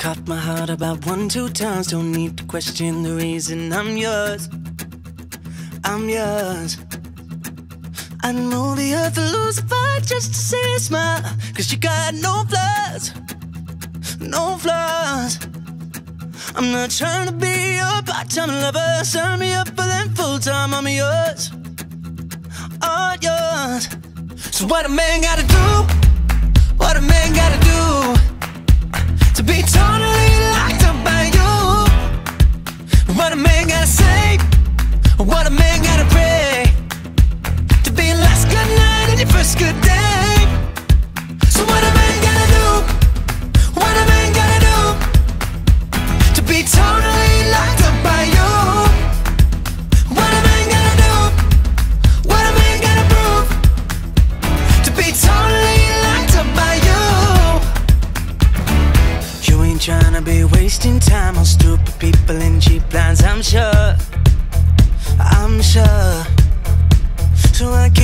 caught my heart about 1, 2 times. Don't need to question the reason I'm yours. I'm yours. I'd move the earth to lose a fight just to see you smile. Cause you got no flaws, no flaws. I'm not trying to be your part-time lover. Sign me up for them full-time. I'm yours, all yours. So what a man gotta do, what a man gotta do to be totally locked up by you? What a man gotta say, what a man gotta pray to be your last good night and your first good day. So what a man gotta do, what a man gotta do to be totally locked up by you? What a man gotta do, what a man gotta prove to be totally locked up by you? You ain't tryna be wasting time on stupid people and cheap lines, I'm sure, I'm sure. So I can't